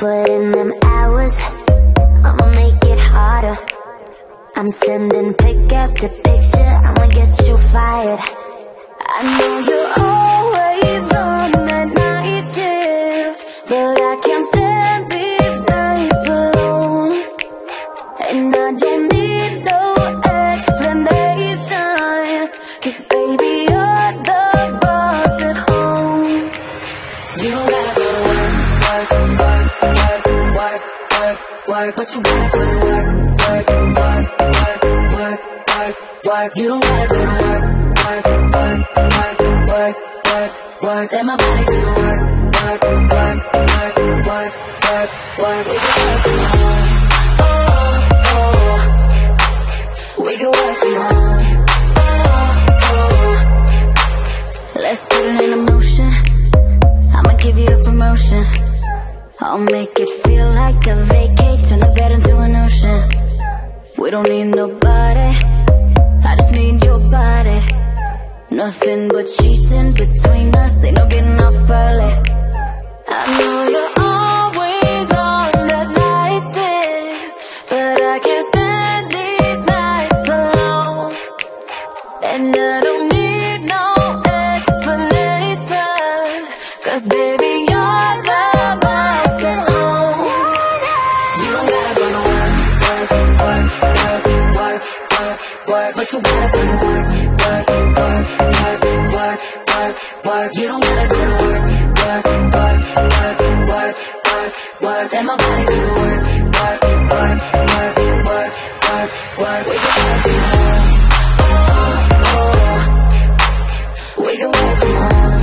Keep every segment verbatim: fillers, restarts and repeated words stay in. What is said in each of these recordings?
put in them hours, I'ma make it harder. I'm sending pick after picture, I'ma get you fired. I know you're always on that night shift, but I can't stand these nights alone. And I don't need no explanation, 'cause baby you're the boss at home. You don't gotta go to work, work, work, work, work, work, work, but you gotta put in work, work, work, work, work, work, work. You don't gotta go to work, work, work, work, work, work, work. Let my body do the work, work, work, work, work, work, work. We can work tomorrow. Oh, oh. We can work tomorrow. Oh, oh. Let's put it in motion. I'ma give you a promotion. I'll make it feel like a vacate, turn the bed into an ocean. We don't need nobody, I just need your body. Nothing but cheating between us, ain't no getting off early. I know you're always on that night shift, but I can't stand these nights alone. And I don't need no explanation, 'cause baby you're the boss at home. You don't gotta go to work, work, work, work, work, work, work, but you gotta go to work, work, work, work, work, work, work. You don't gotta go to work, work, work, work, work, work, work. Let my body do the work, work, work, work, work, work, work. We can work tomorrow. Oh, oh. We can work tomorrow.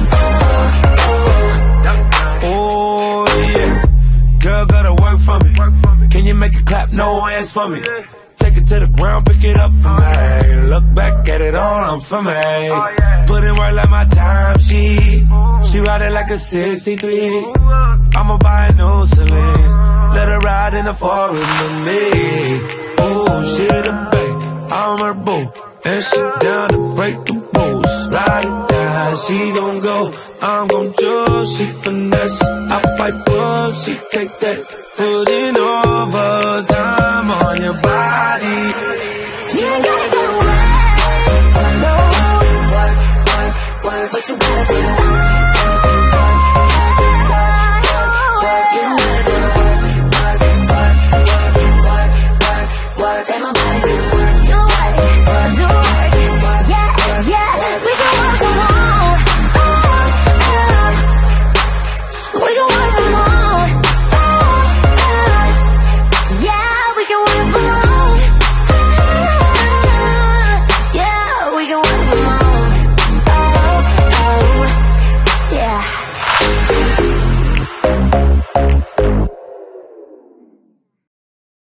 Oh yeah, girl gotta work for me. Can you make it clap, no hands for me? Take it to the ground, pick it up for me. Look back at it all, I'm for me. Put in work like my time, she She ride it like a sixty-three. I'ma buy a new Celine, let her ride in the forest with me. Oh, she the babe, I'm her boo, and she down to break the rules. Ride it down, she gon' go, I'm gon' choose. She finesse, I fight bull, she take that. Putting overtime on your body.